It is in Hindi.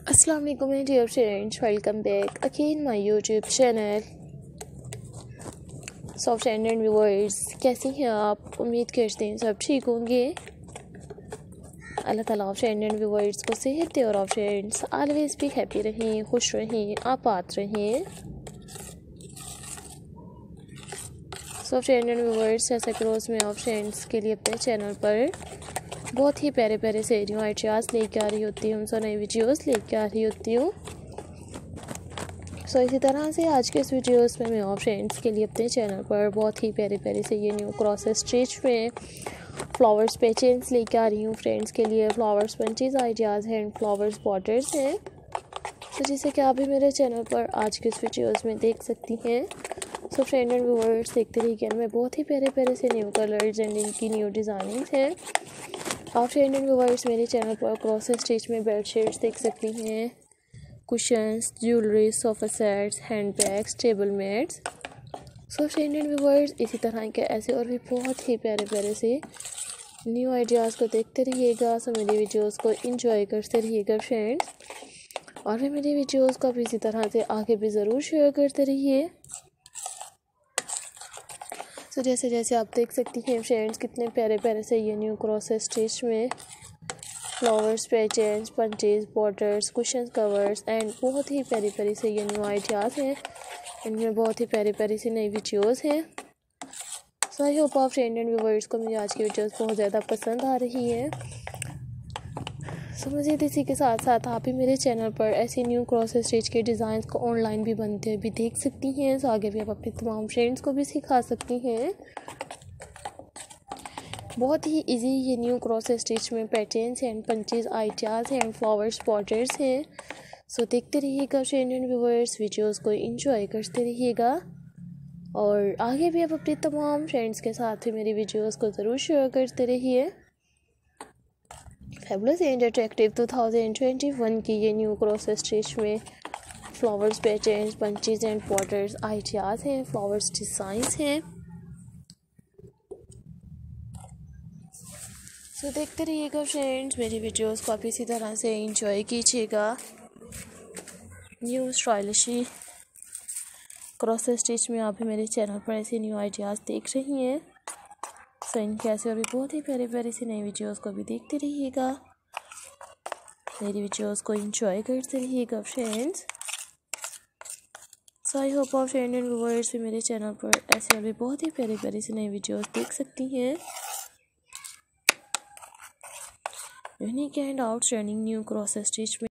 अस्सलाम वालेकुम dear friends, welcome back again my YouTube channel. So friend and viewers, कैसी हैं आप? उम्मीद करते हैं सब ठीक होंगे। अल्लाह ताला फ्रेंड एंड व्यूअर्स को सेहत दे और आप फ्रेंड्स ऑलवेज भी हैप्पी रहें, खुश रहें, आबाद रहें। सो फ्रेंड एंड व्यूअर्स, जैसा कि रोज़ मैं आप फ्रेंड्स के लिए अपने चैनल पर बहुत ही प्यारे प्यारे से न्यू आइडियाज़ लेके आ रही होती हूँ, सो नई वीडियोस लेके आ रही होती हूँ। सो इसी तरह से आज के इस वीडियोस में मैं और फ्रेंड्स के लिए अपने चैनल पर बहुत ही प्यारे प्यारे से ये न्यू क्रॉस स्टिच में फ्लावर्स पैचेंस लेके आ रही हूँ फ्रेंड्स के लिए। फ्लावर्स पंचेज आइडियाज़ हैं, फ्लावर्स बॉर्डर्स हैं, तो जैसे कि आप भी मेरे चैनल पर आज के इस वीडियोस में देख सकती हैं। सो फ्रेंड एंड व्यूअर्स, देखते रहिए मैं बहुत ही प्यारे प्यारे से न्यू कलर्स एंड इनकी न्यू डिज़ाइनिंग हैं। आप फ्रेंड एंड व्यूअर्स मेरे चैनल पर क्रॉस स्टिच में बेडशीट्स देख सकती हैं, cushions, jewellery, sofa sets, hand bags, table mats. So friend and viewers, इसी तरह के ऐसे और भी बहुत ही प्यारे प्यारे से न्यू आइडियाज़ को देखते रहिएगा। सो मेरी वीडियोस को एंजॉय करते रहिएगा फ्रेंड्स, और भी मेरी वीडियोस को आप इसी तरह से आगे भी ज़रूर शेयर करते रहिए। सो जैसे जैसे आप देख सकती हैं फ्रेंड्स, कितने प्यारे प्यारे से ये न्यू क्रॉस स्टिच में flowers patches, patches, borders, cushion covers and बहुत ही प्यारी प्यारी से ये न्यू आइडियाज़ हैं। इनमें बहुत ही प्यारी प्यारी सी नई वीडियोस हैं। सो आई होप आप फ्रेंड एंड व्यूअर्स को मेरी आज की वीडियोस बहुत ज़्यादा पसंद आ रही है। सो मज़ीद इसी के साथ साथ आप भी मेरे चैनल पर ऐसे न्यू क्रॉस स्टिच के डिज़ाइंस को ऑनलाइन भी बनते हुए भी देख सकती हैं। सो आगे भी आप अपने तमाम फ्रेंड्स को भी सिखा सकती हैं। बहुत ही इजी ये न्यू क्रॉस स्टिच में patterns and patches ideas and flowers borders हैं। सो देखते रहिएगा फ्रेंड एंड व्यूअर्स, वीडियोस को एंजॉय करते रहिएगा, और आगे भी आप अपने तमाम फ्रेंड्स के साथ भी मेरी वीडियोस को ज़रूर शेयर करते रहिए। फैबुलस एंड अट्रैक्टिव 2021 की ये न्यू क्रॉस स्टिच में flowers patterns, patches and borders ideas हैं, फ्लावर्स डिज़ाइंस हैं। तो देखते रहिएगा फ्रेंड्स, मेरी वीडियोस को आप इसी तरह से एंजॉय कीजिएगा। न्यू स्टाइलिशी क्रॉस स्टिच में आप भी मेरे चैनल पर ऐसे न्यू आइडियाज़ देख रही हैं। सो इनके ऐसे और भी बहुत ही प्यारे प्यारे से नई वीडियोस को भी देखते रहिएगा, मेरी वीडियोस को एंजॉय करते रहिएगा फ्रेंड्स। सो आई होप आप फ्रेंड एंड व्यूअर्स भी मेरे चैनल पर ऐसे और भी बहुत ही प्यारे प्यारे से नई वीडियोस देख सकती हैं। Unique and outstanding new cross stitch में